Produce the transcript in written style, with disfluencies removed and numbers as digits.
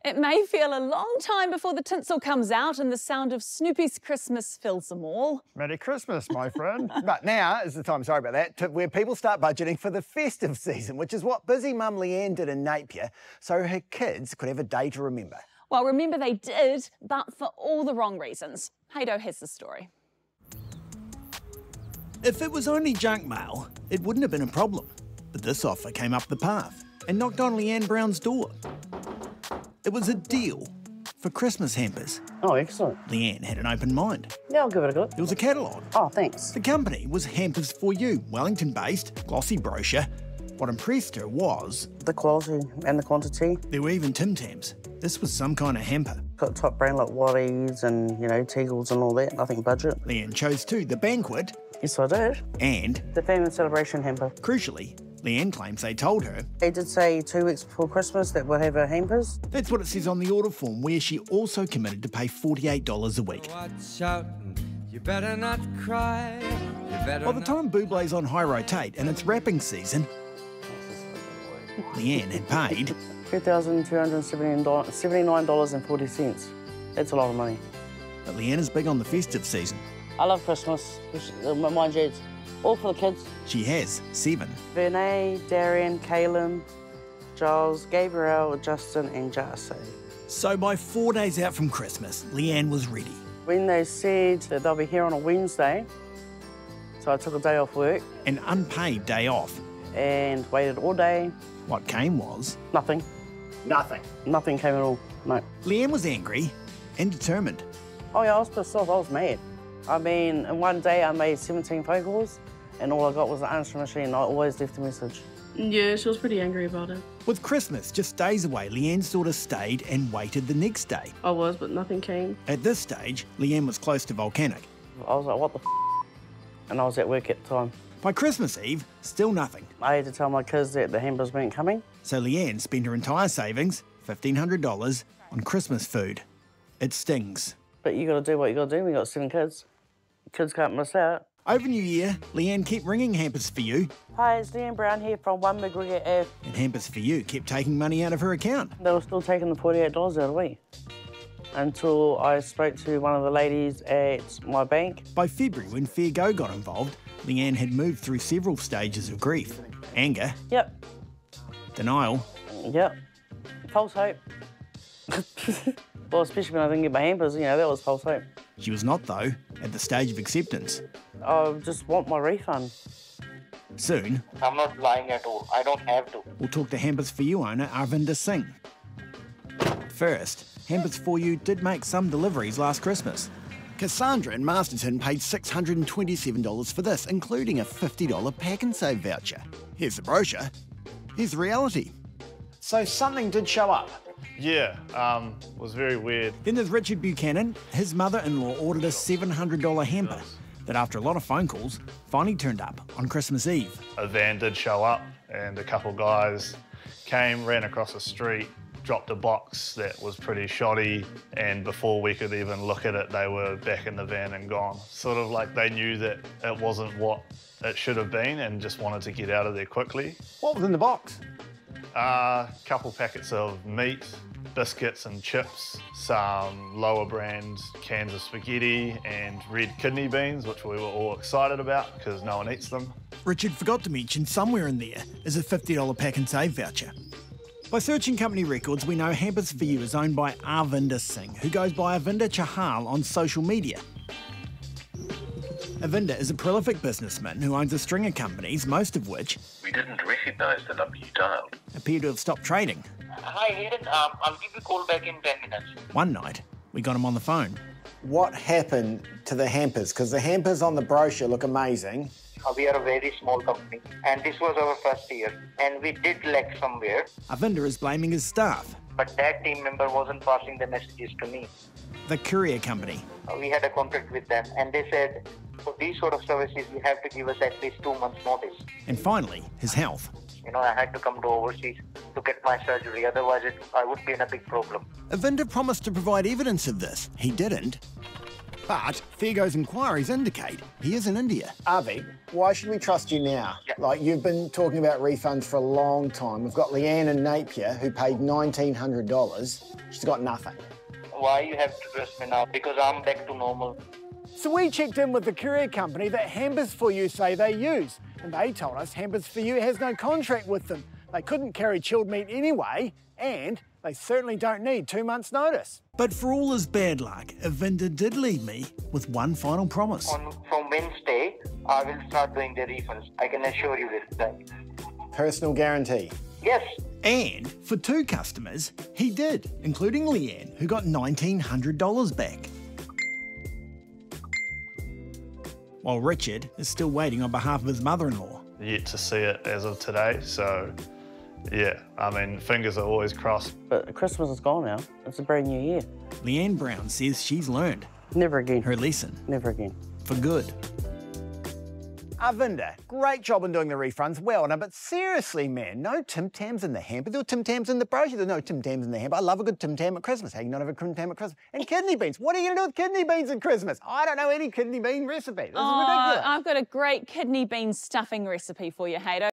It may feel a long time before the tinsel comes out and the sound of Snoopy's Christmas fills them all. Merry Christmas, my friend. But now is the time, sorry about that, where people start budgeting for the festive season, which is what busy mum Leanne did in Napier, so her kids could have a day to remember. Well, remember they did, but for all the wrong reasons. Haydo has the story. If it was only junk mail, it wouldn't have been a problem. But this offer came up the path and knocked on Leanne Brown's door. It was a deal for Christmas hampers. Oh, excellent. Leanne had an open mind. Yeah, I'll give it a go. It was a catalogue. Oh, thanks. The company was Hampers for You, Wellington-based, glossy brochure. What impressed her was the quality and the quantity. There were even Tim Tams. This was some kind of hamper. Got top brand like Watties and, Teagles and all that, nothing budget. Leanne chose too the banquet. Yes, I did. And the family celebration hamper. Crucially, Leanne claims they told her they did say 2 weeks before Christmas that we'll have our hampers. That's what it says on the order form, where she also committed to pay $48 a week. Watch out, you better not cry. By the time Bublé's on high rotate and it's wrapping season, Leanne had paid $2,279.40. That's a lot of money. But Leanne is big on the festive season. I love Christmas. Mind you, it's all for the kids. She has 7. Vernay, Darian, Caleb, Giles, Gabriel, Justin and Jarcy. So by 4 days out from Christmas, Leanne was ready. When they said that they'll be here on a Wednesday, so I took a day off work. An unpaid day off. And waited all day. What came was nothing. Nothing? Nothing came at all, no. Leanne was angry and determined. Oh yeah, I was pissed off, I was mad. I mean, in one day I made 17 phone calls and all I got was an answering machine. I always left a message. Yeah, she was pretty angry about it. With Christmas just days away, Leanne's daughter stayed and waited the next day. I was, but nothing came. At this stage, Leanne was close to volcanic. I was like, what the f***? And I was at work at the time. By Christmas Eve, still nothing. I had to tell my kids that the hampers weren't coming. So Leanne spent her entire savings, $1,500, on Christmas food. It stings. But you got to do what you got to do. We got 7 kids. Kids can't miss out. Over New Year, Leanne kept ringing Hampers for You. Hi, it's Leanne Brown here from 1 McGregor Ave. And Hampers for You kept taking money out of her account. They were still taking the $48 out of me. Until I spoke to one of the ladies at my bank. By February, when Fair Go got involved, Leanne had moved through several stages of grief. Anger. Yep. Denial. Yep. False hope. Well, especially when I didn't get my hampers, that was false hope. She was not, though, at the stage of acceptance. I just want my refund. Soon, I'm not lying at all. I don't have to. We'll talk to Hampers for You owner Arvinder Singh. First, Hampers for You did make some deliveries last Christmas. Cassandra in Masterton paid $627 for this, including a $50 pack and save voucher. Here's the brochure. Here's the reality. So something did show up? Yeah, was very weird. Then there's Richard Buchanan. His mother-in-law ordered a $700 hamper that, after a lot of phone calls, finally turned up on Christmas Eve. A van did show up and a couple guys came, ran across the street, dropped a box that was pretty shoddy, and before we could even look at it, they were back in the van and gone. Sort of like they knew that it wasn't what it should have been and just wanted to get out of there quickly. What was in the box? A couple packets of meat, biscuits and chips, some lower brand cans of spaghetti and red kidney beans, which we were all excited about because no one eats them. Richard forgot to mention somewhere in there is a $50 pack and save voucher. By searching company records, we know Hampers for You is owned by Arvinder Singh, who goes by Arvinder Chahal on social media. Arvinder is a prolific businessman who owns a string of companies, most of which we didn't recognise the number you dialed. Appear to have stopped trading. Hi, Hayden. I'll give you a call back in 10 minutes. One night, we got him on the phone. What happened to the hampers? Because the hampers on the brochure look amazing. We are a very small company, and this was our first year, and we did lack somewhere. Arvinder is blaming his staff. But that team member wasn't passing the messages to me. The courier company. We had a contract with them, and they said, for these sort of services, you have to give us at least 2 months' notice. And finally, his health. I had to come to overseas to get my surgery, otherwise I would be in a big problem. Arvinder promised to provide evidence of this. He didn't. But Thego's inquiries indicate he is in India. Avi, why should we trust you now? Yeah. Like, you've been talking about refunds for a long time. We've got Leanne in Napier who paid $1,900. She's got nothing. Why you have to trust me now? Because I'm back to normal. So we checked in with the courier company that Hampers For You say they use, and they told us Hampers For You has no contract with them. They couldn't carry chilled meat anyway, and they certainly don't need 2 months' notice. But for all his bad luck, Avinda did leave me with one final promise. From Wednesday, I will start doing the refunds. I can assure you this. That. Personal guarantee. Yes. And for 2 customers, he did, including Leanne, who got $1,900 back. While Richard is still waiting on behalf of his mother-in-law. Yet to see it as of today, so yeah, I mean, fingers are always crossed. But Christmas is gone now. It's a brand new year. Leanne Brown says she's learned Never again. her lesson Never again. for good. Arvinda, great job in doing the refunds. Well done, but seriously, man, no Tim Tams in the hamper. There were Tim Tams in the brochure. There's no Tim Tams in the hamper. I love a good Tim Tam at Christmas. How can you not have a Tim Tam at Christmas? And kidney beans. What are you going to do with kidney beans at Christmas? I don't know any kidney bean recipe. This is ridiculous. I've got a great kidney bean stuffing recipe for you, Hato.